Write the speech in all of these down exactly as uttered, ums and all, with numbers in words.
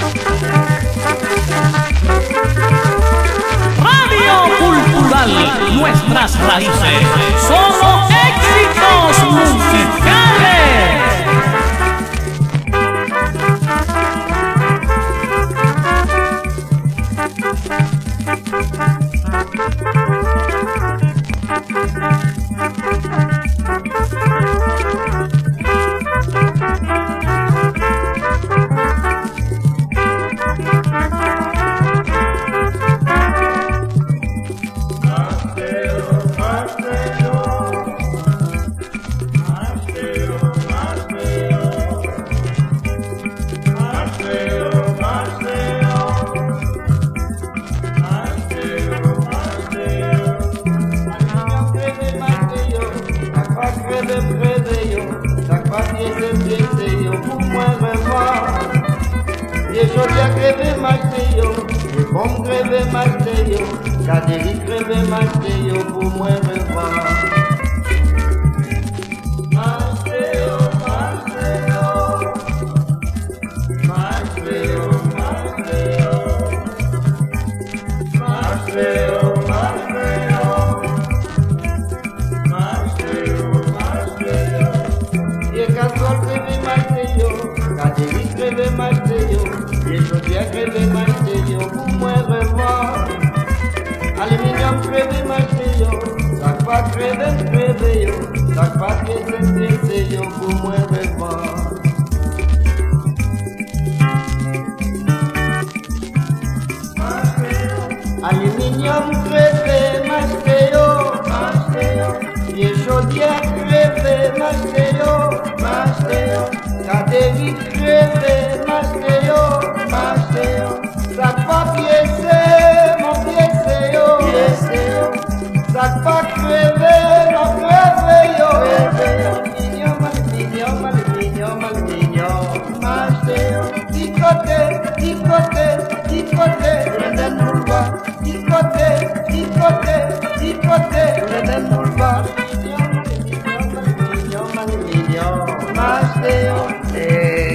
Nuestras raíces, solo éxitos musicales. Comme creve Mateo, Kaderi creve Mateo, pour moi revoir. Mateo, Mateo, Mateo, Mateo, Mateo, Mateo, Mateo, Mateo. Et Casol creve Mateo, Kaderi creve Mateo, et Jodia creve Mateo, pour moi revoir. Aluminium creve Mateo, chaque fois creve creve, chaque fois creve creve, pour moi revoir. Aluminium creve Mateo, Mateo, et Jodia creve Mateo, Mateo, Kaderi creve Mateo, Mateo, chaque fois pièce, mon pièce yo, chaque fois creve, mon creve yo, aluminium, aluminium, aluminium, aluminium, Mateo, du côté, du côté, du côté, le même boulevard, du côté, du côté, du côté, le même boulevard, aluminium, aluminium, aluminium, Mateo, eh.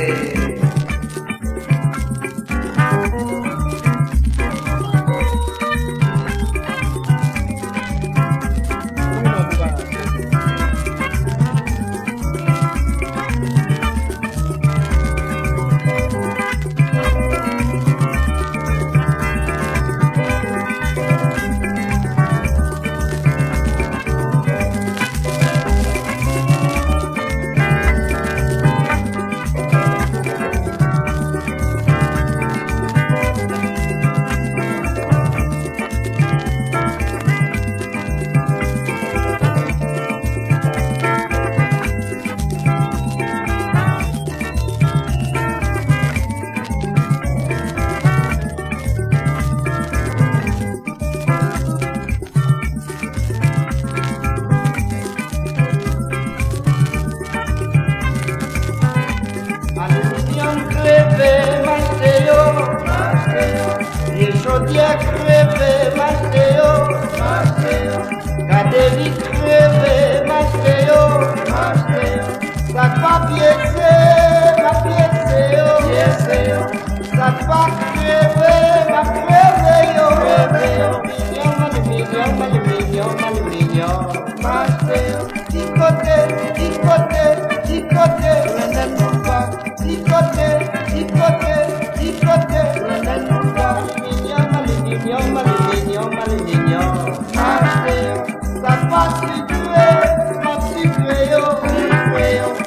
Jodia creve Mateo, Mateo, Kaderi creve Mateo, Mateo, chaque fois pièce, ma pièce yo, chaque fois creve, ma creve yo, aluminium, aluminium, aluminium, Mateo, du côté, du côté, du côté, le même boulevard, du côté, du côté, du côté, le même boulevard. Aluminium, aluminium, aluminium, Mateo, ça va sucré, ça sucré yo, sucré yo.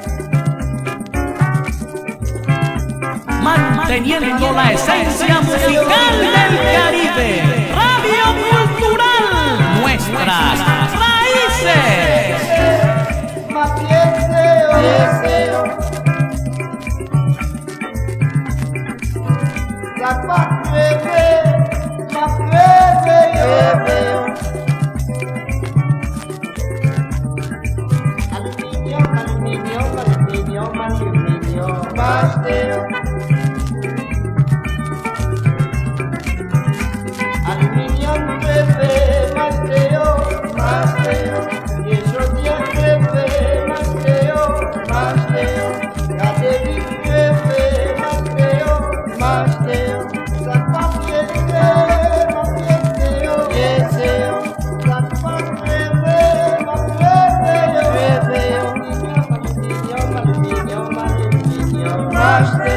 Manteniendo la esencia musical del Caribe, Radio Cultural, nuestras raíces. Ma pièce yo, ça va crever. Aluminium, aluminium, aluminium, aluminium, Mateo. Aluminium creve Mateo, Mateo. Et Jodia creve Mateo, Mateo. Kaderi creve Mateo, Mateo. naște